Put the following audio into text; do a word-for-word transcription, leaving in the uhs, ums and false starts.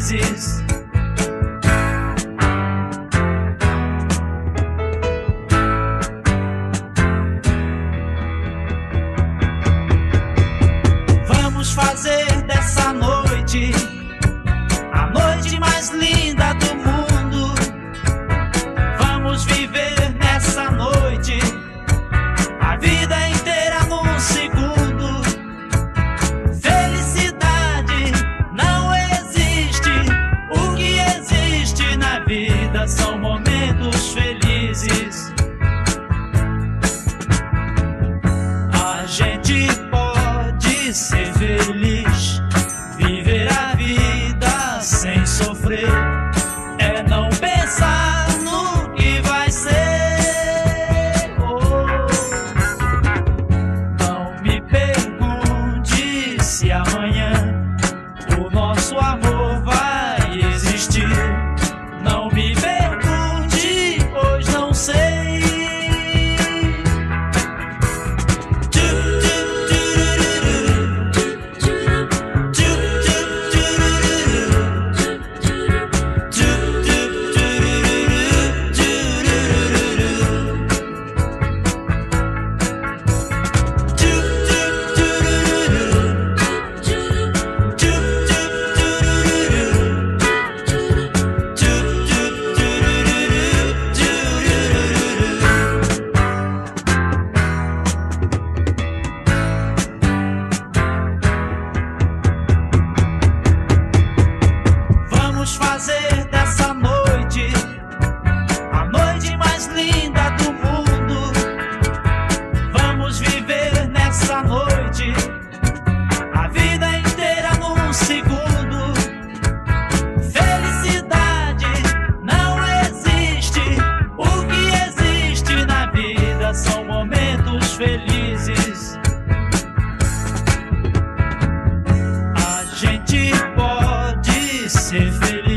felizes. Vamos fazer dessa noite a noite mais linda do mundo. Vamos viver nessa noite a vida inteira num segundo. Felicidade não existe, o que existe na vida são momentos felizes. A gente pode ser feliz, viver a vida sem sofrer, é não pensar no que vai ser. Oh, não me pergunte se amanhã o nosso amor vai existir. Não me pergunte, pois não sei. Vamos fazer dessa noite a noite mais linda do mundo. Vamos viver nessa noite a vida inteira num segundo. Felicidade não existe, o que existe na vida são momentos felizes. A gente pode ser feliz,